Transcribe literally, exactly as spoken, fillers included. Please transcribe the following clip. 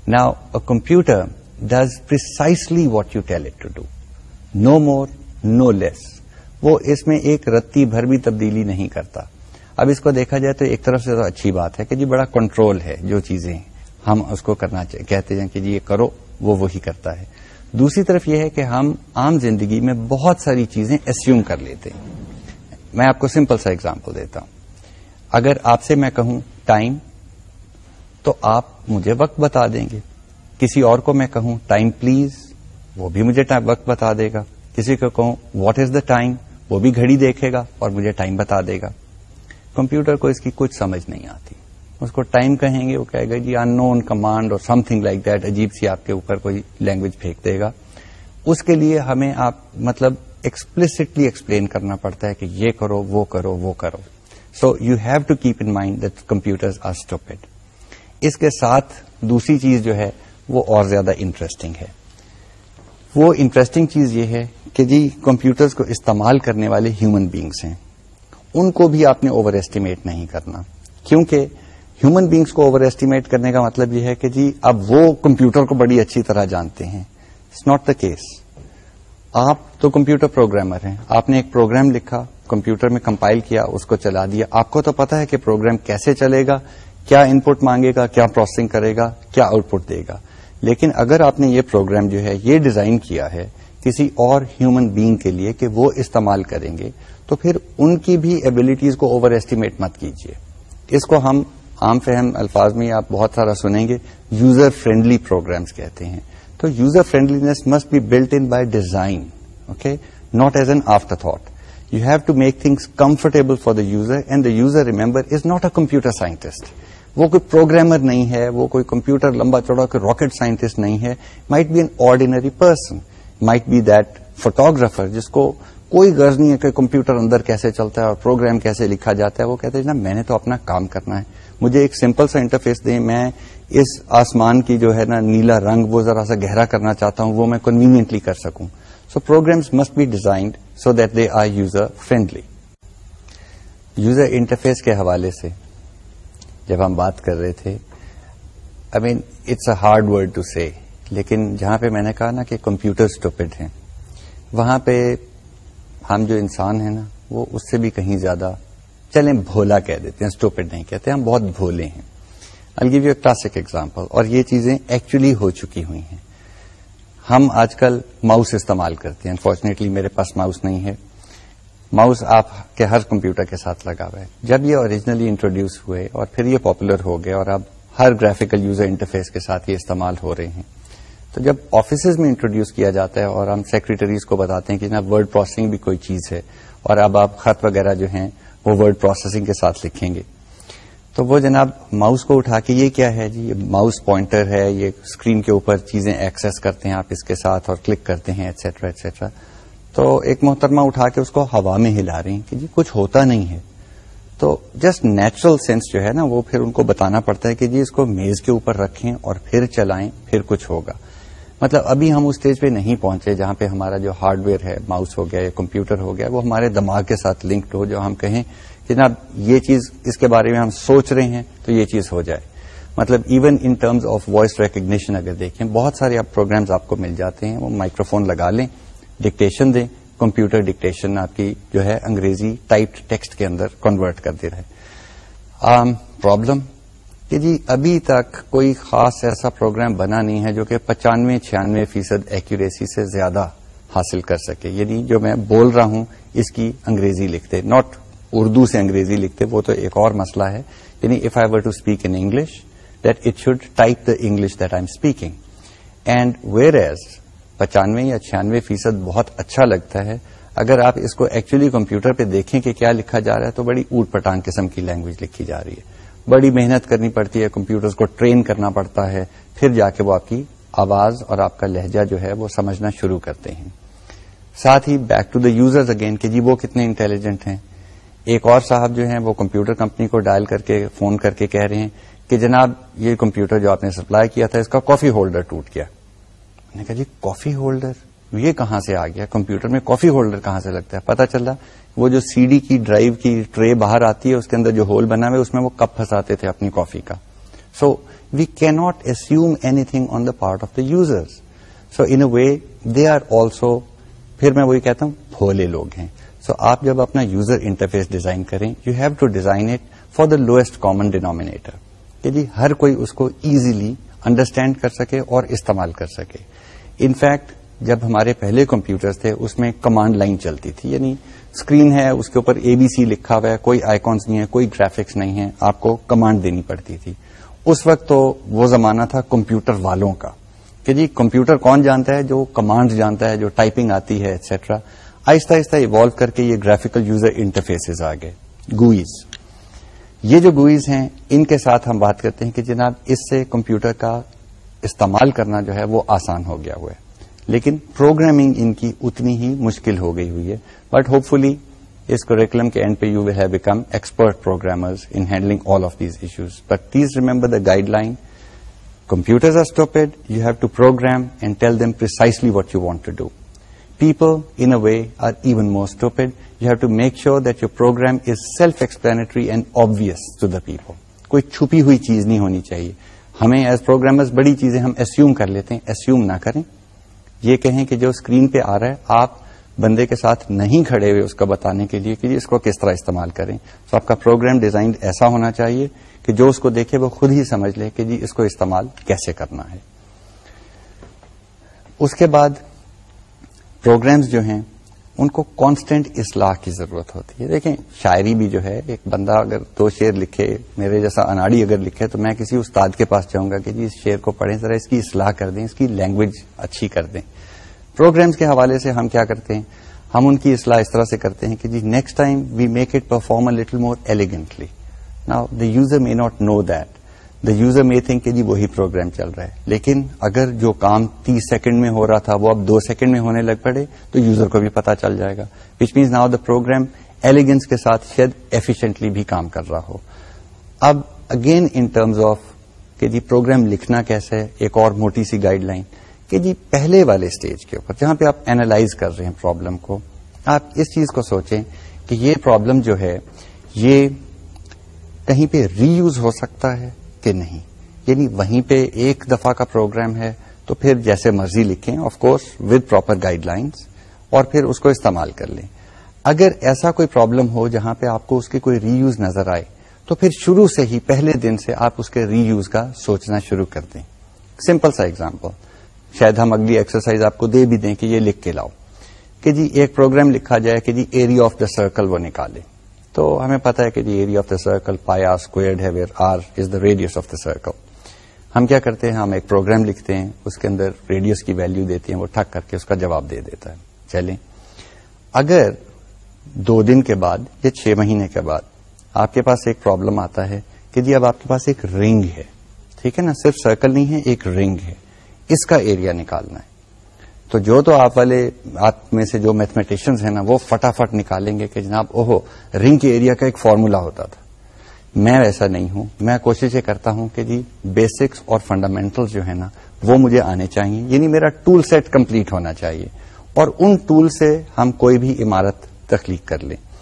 Now, a computer does precisely what you tell it to do. No more, no less. وہ اس میں ایک رتی بھر بھی تبدیلی نہیں کرتا. اب اس کو دیکھا جائے تو ایک طرف سے تو اچھی بات ہے کہ جی بڑا کنٹرول ہے, جو چیزیں ہم اس کو کرنا کہتے ہیں کہ جی یہ کرو, وہ وہی کرتا ہے. دوسری طرف یہ ہے کہ ہم عام زندگی میں بہت ساری چیزیں اسیوم کر لیتے ہیں. میں آپ کو سمپل سا ایگزامپل دیتا ہوں. اگر آپ سے میں کہوں ٹائم, تو آپ مجھے وقت بتا دیں گے. کسی اور کو میں کہوں ٹائم پلیز, وہ بھی مجھے وقت بتا دے گا. کسی کو کہوں واٹ از دا ٹائم, وہ بھی گھڑی دیکھے گا اور مجھے ٹائم بتا دے گا. کمپیوٹر کو اس کی کچھ سمجھ نہیں آتی. اس کو ٹائم کہیں گے, وہ کہے گا جی ان نون کمانڈ اور سم تھنگ لائک دیٹ, عجیب سی آپ کے اوپر کوئی لینگویج پھینک دے گا. اس کے لیے ہمیں آپ مطلب ایکسپلسٹلی ایکسپلین کرنا پڑتا ہے کہ یہ کرو, وہ کرو, وہ کرو. So you have to keep in mind that computers are stupid. اس کے ساتھ دوسری چیز جو ہے وہ اور زیادہ انٹرسٹنگ ہے. وہ انٹرسٹنگ چیز یہ ہے کہ جی کمپیوٹرز کو استعمال کرنے والے ہیومن بینگس ہیں, ان کو بھی آپ نے اوور ایسٹیمیٹ نہیں کرنا. کیونکہ ہیومن بینگس کو اوور ایسٹیمیٹ کرنے کا مطلب یہ ہے کہ جی اب وہ کمپیوٹر کو بڑی اچھی طرح جانتے ہیں. It's not the case. آپ تو کمپیوٹر پروگرامر ہیں, آپ نے ایک پروگرام لکھا, کمپیوٹر میں کمپائل کیا, اس کو چلا دیا. آپ کو تو پتا ہے کہ پروگرام کیسے چلے گا, کیا ان پٹ مانگے گا, کیا پروسیسنگ کرے گا, کیا آؤٹ پٹ دے گا. لیکن اگر آپ نے یہ پروگرام جو ہے یہ ڈیزائن کیا ہے کسی اور ہیومن بینگ کے لیے کہ وہ استعمال کریں گے, تو پھر ان کی بھی ایبلٹیز کو اوور ایسٹیمیٹ مت کیجیے. اس کو ہم عام فہم الفاظ میں آپ بہت سارا سنیں گے, یوزر فرینڈلی پروگرامز کہتے ہیں. تو user friendliness must be built in by design, okay, not as an afterthought. You have to make things comfortable for the user, and the user, remember, is not a computer scientist. وہ کوئی programmer نہیں ہے, وہ کوئی computer لمبا چوڑا کوئی rocket scientist نہیں ہے. might be an ordinary person, might be that photographer جس کو کوئی غرض نہیں ہے کہ کمپیوٹر اندر کیسے چلتا ہے اور پروگرام کیسے لکھا جاتا ہے. وہ کہتے ہیں نا میں نے تو اپنا کام کرنا ہے, مجھے ایک سمپل سا انٹرفیس دیں, میں اس آسمان کی جو ہے نا نیلا رنگ وہ ذرا سا گہرا کرنا چاہتا ہوں, وہ میں کنوینئنٹلی کر سکوں. So programs must be designed so that they are user friendly. User interface کے حوالے سے جب ہم بات کر رہے تھے, I mean it's a hard word to say, لیکن جہاں پہ میں نے کہا نا کہ کمپیوٹر اسٹوپڈ ہیں, وہاں پہ ہم جو انسان ہیں نا وہ اس سے بھی کہیں زیادہ, چلیں بھولا کہہ دیتے ہیں, اسٹوپڈ نہیں کہتے, ہم بہت بھولے ہیں. I'll give you a classic example, اور یہ چیزیں ایکچولی ہو چکی ہوئی ہیں. ہم آج کل ماؤس استعمال کرتے ہیں. انفارچونیٹلی میرے پاس ماؤس نہیں ہے. ماؤس آپ کے ہر کمپیوٹر کے ساتھ لگا ہوا ہے. جب یہ اوریجنلی انٹروڈیوس ہوئے اور پھر یہ پاپولر ہو گئے اور اب ہر گرافیکل یوزر انٹرفیس کے ساتھ یہ استعمال ہو رہے ہیں, تو جب آفیسز میں انٹروڈیوس کیا جاتا ہے اور ہم سیکریٹریز کو بتاتے ہیں کہ جناب ورڈ پروسیسنگ بھی کوئی چیز ہے اور اب آپ خط وغیرہ جو ہیں وہ ورڈ پروسیسنگ کے ساتھ لکھیں گے, تو وہ جناب ماؤس کو اٹھا کے یہ کیا ہے جی, یہ ماؤس پوائنٹر ہے, یہ اسکرین کے اوپر چیزیں ایکسس کرتے ہیں آپ اس کے ساتھ اور کلک کرتے ہیں ایٹسیٹرا ایٹسیٹرا. تو ایک محترمہ اٹھا کے اس کو ہوا میں ہلا رہی ہیں کہ جی کچھ ہوتا نہیں ہے. تو جسٹ نیچرل سینس جو ہے نا وہ پھر ان کو بتانا پڑتا ہے کہ جی اس کو میز کے اوپر رکھیں اور پھر چلائیں, پھر کچھ ہوگا. مطلب ابھی ہم اس اسٹیج پہ نہیں پہنچے جہاں پہ ہمارا جو ہارڈ ویئر ہے, ماؤس ہو گیا یا کمپیوٹر ہو گیا, وہ ہمارے دماغ کے ساتھ لنکڈ ہو, جو ہم کہیں جناب یہ چیز اس کے بارے میں ہم سوچ رہے ہیں تو یہ چیز ہو جائے. مطلب even in terms of voice recognition اگر دیکھیں, بہت سارے آپ پروگرامز آپ کو مل جاتے ہیں, وہ مائکرو فون لگا لیں, ڈکٹیشن دیں, کمپیوٹر ڈکٹیشن آپ کی جو ہے انگریزی ٹائپڈ ٹیکسٹ کے اندر کنورٹ کر دے رہے. پرابلم کہ جی ابھی تک کوئی خاص ایسا پروگرام بنا نہیں ہے جو کہ پچانوے چھیانوے فیصد ایکوریسی سے زیادہ حاصل کر سکے. یعنی جو میں بول رہا ہوں اس کی انگریزی لکھتے, ناٹ اردو سے انگریزی لکھتے, وہ تو ایک اور مسئلہ ہے. یعنی if I were to speak in English that it should type the English that I am speaking. And whereas پچانوے یا چھیانوے فیصد بہت اچھا لگتا ہے, اگر آپ اس کو ایکچولی کمپیوٹر پہ دیکھیں کہ کیا لکھا جا رہا ہے تو بڑی اوٹ پٹانگ قسم کی لینگویج لکھی جا رہی ہے. بڑی محنت کرنی پڑتی ہے, کمپیوٹرز کو ٹرین کرنا پڑتا ہے, پھر جا کے وہ آپ کی آواز اور آپ کا لہجہ جو ہے وہ سمجھنا شروع کرتے ہیں. ساتھ ہی back to the users again کہ جی وہ کتنے انٹیلیجنٹ ہیں. ایک اور صاحب جو ہیں وہ کمپیوٹر کمپنی کو ڈائل کر کے فون کر کے کہہ رہے ہیں کہ جناب یہ کمپیوٹر جو آپ نے سپلائی کیا تھا اس کا کافی ہولڈر ٹوٹ گیا. میں نے کہا جی کافی ہولڈر یہ کہاں سے آ گیا, کمپیوٹر میں کافی ہولڈر کہاں سے لگتا ہے؟ پتا چلا وہ جو سی ڈی کی ڈرائیو کی ٹرے باہر آتی ہے اس کے اندر جو ہول بنا ہوا ہے اس میں وہ کپ پھنساتے تھے اپنی کافی کا. So we cannot assume anything on the part of the users. So in a way they are also, پھر میں وہی کہتا ہوں بھولے لوگ ہیں. سو so آپ جب اپنا یوزر انٹرفیس ڈیزائن کریں, you have to design it for the lowest common denominator, کہ جی ہر کوئی اس کو ایزیلی انڈرسٹینڈ کر سکے اور استعمال کر سکے. انفیکٹ جب ہمارے پہلے کمپیوٹرز تھے اس میں کمانڈ لائن چلتی تھی, یعنی اسکرین ہے اس کے اوپر اے بی سی لکھا ہوا ہے, کوئی آئیکونس نہیں ہے, کوئی گرافکس نہیں ہے, آپ کو کمانڈ دینی پڑتی تھی. اس وقت تو وہ زمانہ تھا کمپیوٹر والوں کا, کہ جی کمپیوٹر کون جانتا ہے, جو کمانڈ جانتا ہے, جو ٹائپنگ آتی ہے ایٹسٹرا. آہستہ آہستہ ایوالو کر کے یہ گرافیکل یوزر انٹرفیسز آ گئے, گوئیز. یہ جو گوئیز ہیں ان کے ساتھ ہم بات کرتے ہیں کہ جناب اس سے کمپیوٹر کا استعمال کرنا جو ہے وہ آسان ہو گیا ہوا ہے, لیکن پروگرامنگ ان کی اتنی ہی مشکل ہو گئی ہوئی ہے. بٹ ہوپ فلی اس کریکولم کے اینڈ پہ you will have become expert programmers in handling all of these issues. But please remember the guideline. Computers are stupid. You have to program and tell them precisely what you want to do. People, in a way, are even more stupid. You have to make sure that your program is self-explanatory and obvious to the people. کوئی چھپی ہوئی چیز نہیں ہونی چاہیے. ہمیں as programmers بڑی چیزیں ہم اسیوم کر لیتے ہیں, اسیوم نہ کریں. یہ کہیں کہ جو اسکرین پہ آ رہا ہے آپ بندے کے ساتھ نہیں کھڑے ہوئے اس کا بتانے کے لیے کہ جی اس کو کس طرح استعمال کریں. تو آپ کا پروگرام ڈیزائن ایسا ہونا چاہیے کہ جو اس کو دیکھے وہ خود ہی سمجھ لے کہ جی اس کو استعمال کیسے کرنا ہے. اس کے بعد پروگرامز جو ہیں ان کو کانسٹنٹ اصلاح کی ضرورت ہوتی ہے. دیکھیں شاعری بھی جو ہے, ایک بندہ اگر دو شعر لکھے, میرے جیسا اناڑی اگر لکھے, تو میں کسی استاد کے پاس جاؤں گا کہ جی اس شعر کو پڑھیں, ذرا اس کی اصلاح کر دیں, اس کی لینگویج اچھی کر دیں. پروگرامز کے حوالے سے ہم کیا کرتے ہیں, ہم ان کی اصلاح اس طرح سے کرتے ہیں کہ جی next time we make it perform a little more elegantly. Now, the user may not know that. The user may think کہ جی وہی پروگرام چل رہا ہے, لیکن اگر جو کام تیس سیکنڈ میں ہو رہا تھا وہ اب دو سیکنڈ میں ہونے لگ پڑے تو یوزر کو بھی پتا چل جائے گا. Which means now the program elegance کے ساتھ شاید ایفیشینٹلی بھی کام کر رہا ہو. اب اگین ان ٹرمز آف کہ جی پروگرام لکھنا کیسے ہے, ایک اور موٹی سی گائیڈ لائن کہ جی پہلے والے اسٹیج کے اوپر جہاں پہ آپ اینالائز کر رہے ہیں پرابلم کو, آپ اس چیز کو سوچیں کہ یہ پرابلم جو ہے یہ کہیں پہ ری یوز ہو سکتا ہے کہ نہیں. یعنی وہیں پہ ایک دفعہ کا پروگرام ہے تو پھر جیسے مرضی لکھیں, of course with proper guidelines, اور پھر اس کو استعمال کر لیں. اگر ایسا کوئی پرابلم ہو جہاں پہ آپ کو اس کی کوئی ری یوز نظر آئے تو پھر شروع سے ہی پہلے دن سے آپ اس کے ری یوز کا سوچنا شروع کر دیں. سمپل سا ایگزامپل, شاید ہم اگلی ایکسرسائز آپ کو دے بھی دیں کہ یہ لکھ کے لاؤ کہ جی ایک پروگرام لکھا جائے کہ جی ایریا آف دا سرکل وہ نکالے. تو ہمیں پتا ہے کہ جی area of the circle pi r squared ہے, where r is the radius of the circle. ہم کیا کرتے ہیں, ہم ایک پروگرام لکھتے ہیں, اس کے اندر ریڈیس کی ویلیو دیتے ہیں, وہ ٹھک کر کے اس کا جواب دے دیتا ہے. چلیں, اگر دو دن کے بعد یا چھ مہینے کے بعد آپ کے پاس ایک پرابلم آتا ہے کہ جی اب آپ کے پاس ایک رنگ ہے, ٹھیک ہے نا, صرف سرکل نہیں ہے, ایک رنگ ہے, اس کا ایریا نکالنا ہے, تو جو تو آپ والے آپ میں سے جو میتھمیٹیشینز ہیں نا وہ فٹافٹ نکالیں گے کہ جناب اوہو رنگ کے ایریا کا ایک فارمولا ہوتا تھا. میں ایسا نہیں ہوں, میں کوشش یہ کرتا ہوں کہ جی بیسکس اور فنڈامنٹل جو ہے نا وہ مجھے آنے چاہیے, یعنی میرا ٹول سیٹ کمپلیٹ ہونا چاہیے, اور ان ٹول سے ہم کوئی بھی عمارت تخلیق کر لیں.